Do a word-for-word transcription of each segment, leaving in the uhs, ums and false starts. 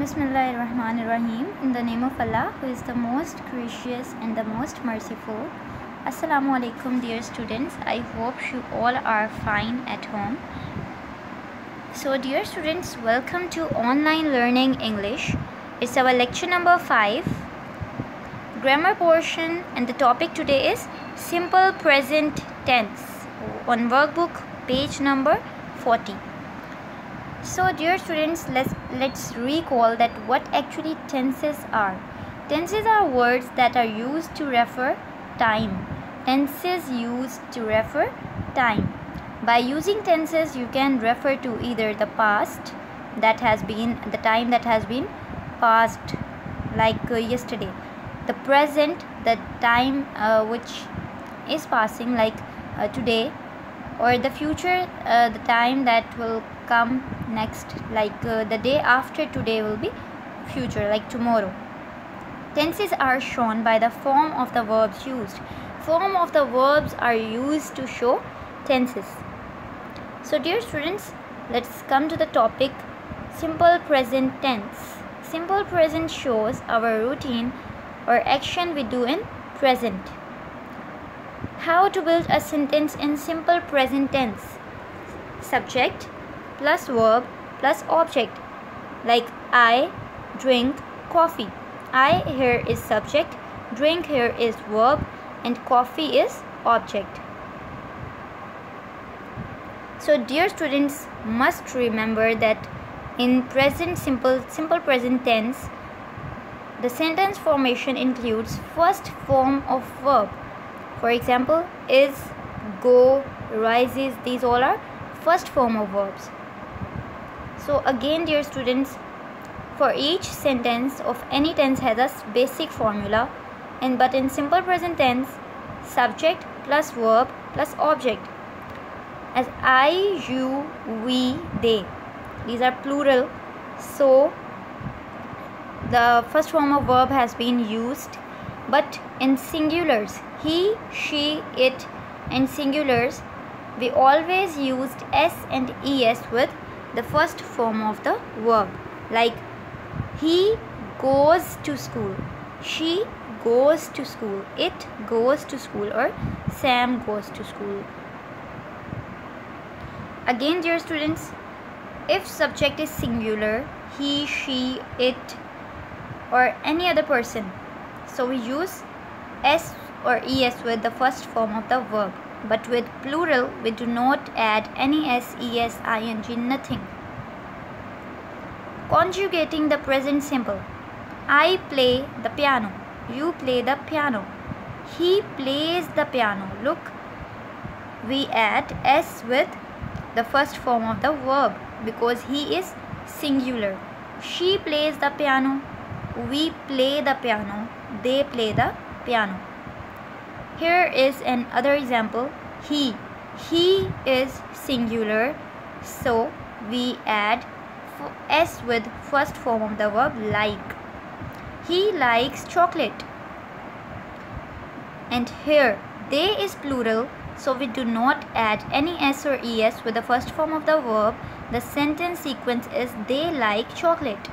Bismillahirrahmanirrahim. In the name of Allah, who is the most gracious and the most merciful. Assalamu alaikum, dear students. I hope you all are fine at home. So, dear students, welcome to Online Learning English. It's our lecture number five, grammar portion, and the topic today is simple present tense on workbook page number forty. So, dear students, let's let's recall that what actually tenses are. Tenses are words that are used to refer time. Tenses used to refer time. By using tenses, you can refer to either the past, that has been the time that has been passed, like uh, yesterday, the present, the time uh, which is passing, like uh, today, or the future, uh, the time that will come next, like uh, the day after today will be future, like tomorrow. Tenses are shown by the form of the verbs used. Form of the verbs are used to show tenses. So, dear students, let's come to the topic simple present tense. Simple present shows our routine or action we do in present. How to build a sentence in simple present tense? Subject plus verb plus object, like I drink coffee. I here is subject, drink here is verb, and coffee is object. So, dear students, must remember that in present simple simple present tense, the sentence formation includes first form of verb. For example, is, go, rises, these all are first form of verbs. So again, dear students, for each sentence of any tense has a basic formula, and but in simple present tense, subject plus verb plus object, as I, you, we, they, these are plural, so the first form of verb has been used. But in singulars, he, she, it, and singulars, we always used s and es with the first form of the verb, like he goes to school, she goes to school, it goes to school, or Sam goes to school. Again, dear students, if subject is singular, he, she, it, or any other person, so we use s or es with the first form of the verb. But with plural, we do not add any s, es, ing, nothing. Conjugating the present simple. I play the piano. You play the piano. He plays the piano. Look, we add s with the first form of the verb because he is singular. She plays the piano. We play the piano. They play the piano. Here is another example. He. He is singular, so we add s with first form of the verb like. He likes chocolate. And here, they is plural, so we do not add any s or es with the first form of the verb. The sentence sequence is they like chocolate.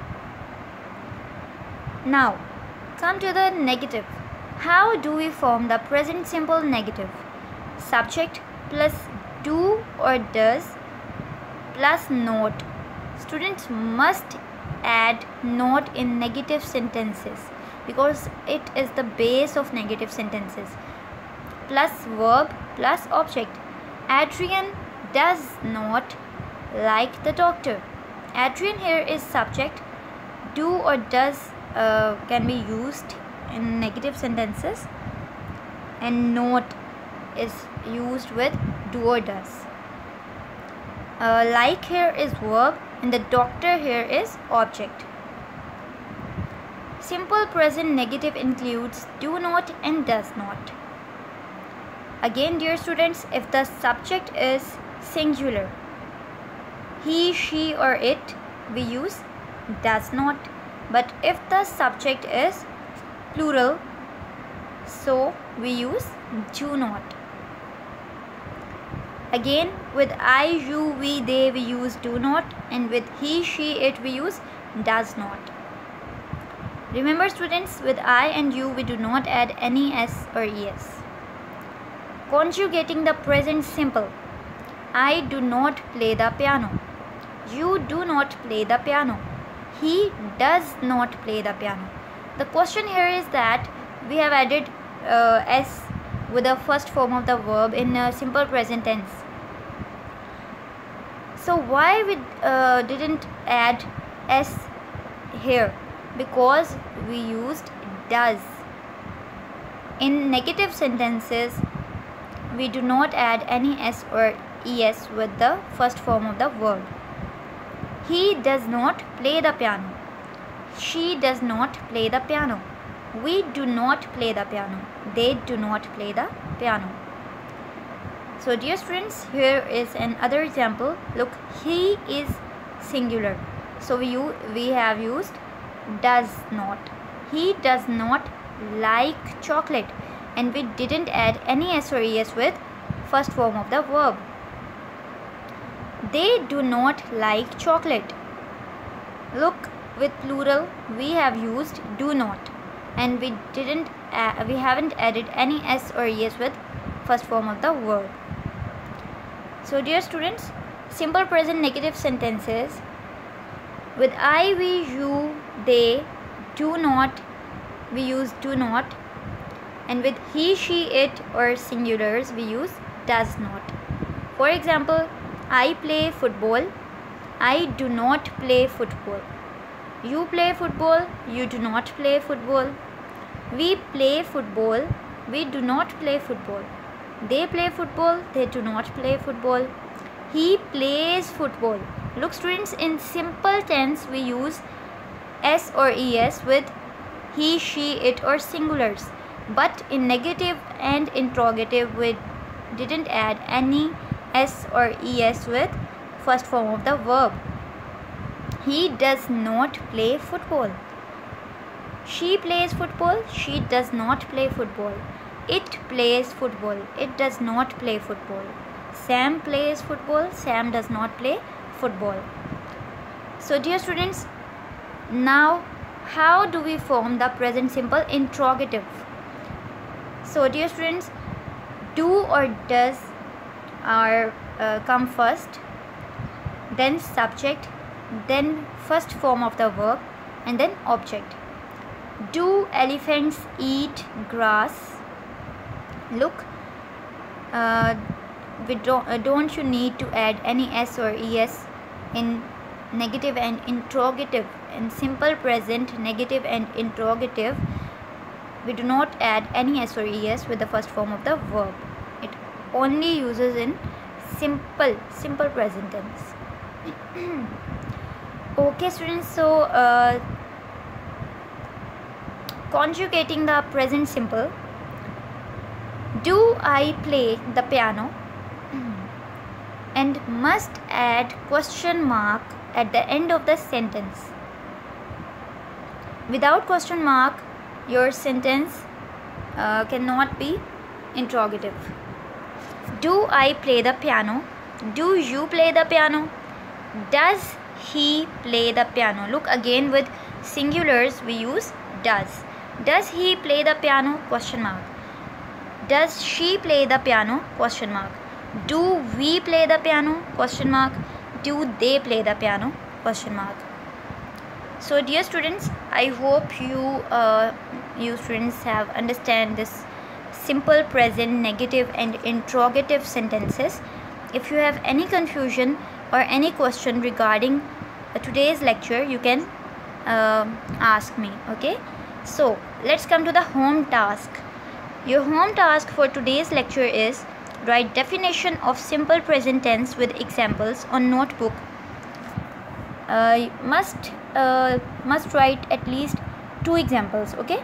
Now, come to the negative. How do we form the present simple negative? Subject plus do or does plus not. Students must add not in negative sentences because it is the base of negative sentences. Plus verb plus object. Adrian does not like the doctor. Adrian here is subject. Do or does uh, can be used in negative sentences, and not is used with do or does. Uh, like here is verb, and the doctor here is object. Simple present negative includes do not and does not. Again, dear students, if the subject is singular, he, she, or it, we use does not. But if the subject is plural, so we use do not. Again, with I, you, we, they, we use do not, and with he, she, it, we use does not. Remember students, with I and you we do not add any s or es. Conjugating the present simple. I do not play the piano. You do not play the piano. He does not play the piano. The question here is that we have added uh, s with the first form of the verb in a simple present tense. So why we uh, didn't add s here? Because we used does. In negative sentences, we do not add any s or es with the first form of the verb. He does not play the piano. She does not play the piano. We do not play the piano. They do not play the piano. So dear students, here is another example. Look, he is singular. So we, we have used does not. He does not like chocolate. And we didn't add any s or es with first form of the verb. They do not like chocolate. Look, with plural we have used do not, and we didn't uh, we haven't added any s or es with first form of the verb. So dear students, simple present negative sentences, with I, we, you, they, do not, we use do not, and with he, she, it or singulars we use does not. For example, I play football. I do not play football. You play football. You do not play football. We play football. We do not play football. They play football. They do not play football. He plays football. Look students, in simple tense we use s or es with he, she, it or singulars. But in negative and interrogative we didn't add any s or es with first form of the verb. He does not play football. She plays football. She does not play football. It plays football. It does not play football. Sam plays football. Sam does not play football. So dear students, now how do we form the present simple interrogative? So dear students, do or does are uh, come first, then subject, then first form of the verb, and then object. Do elephants eat grass? Look, uh, we don't, uh, don't you need to add any s or es in negative and interrogative. In simple present negative and interrogative we do not add any s or es with the first form of the verb. It only uses in simple simple present tense. Okay students, so uh, conjugating the present simple. Do I play the piano? And must add question mark at the end of the sentence. Without question mark your sentence uh, cannot be interrogative. Do I play the piano? Do you play the piano? Does he play the piano? Look, again with singulars we use does. Does he play the piano? Question mark. Does she play the piano? Question mark. Do we play the piano? Question mark. Do they play the piano? Question mark. So dear students, I hope you uh, you students have understand this simple present negative and interrogative sentences. If you have any confusion or any question regarding uh, today's lecture, you can uh, ask me. Okay, so let's come to the home task. Your home task for today's lecture is write definition of simple present tense with examples on notebook. Uh, must uh, must write at least two examples. Okay,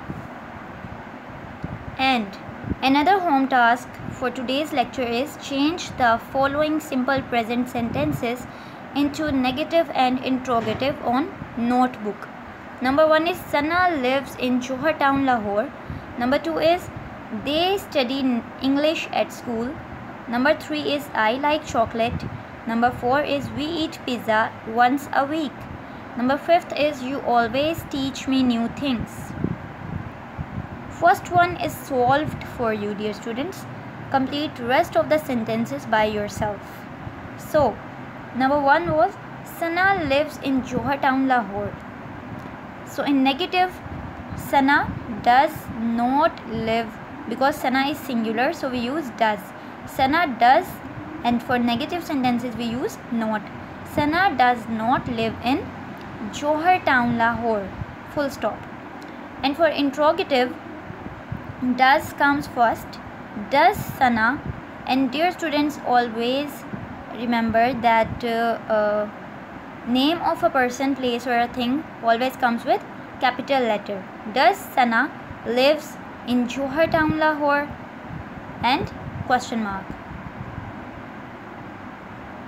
and another home task for today's lecture is change the following simple present sentences into negative and interrogative on notebook. Number one is Sana lives in Johar Town, Lahore. Number two is they study English at school. Number three is I like chocolate. Number four is we eat pizza once a week. Number fifth is you always teach me new things. First one is solved for you, dear students. Complete rest of the sentences by yourself. So, number one was Sana lives in Johar town, Lahore. So in negative, Sana does not live, because Sana is singular, so we use does. Sana does, and for negative sentences we use not. Sana does not live in Johar town, Lahore. Full stop. And for interrogative, does comes first. Does Sana, and dear students, always remember that uh, uh, name of a person, place, or a thing always comes with capital letter. Does Sana lives in Johar town, Lahore? And question mark.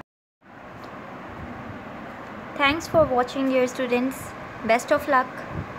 Thanks for watching, dear students. Best of luck.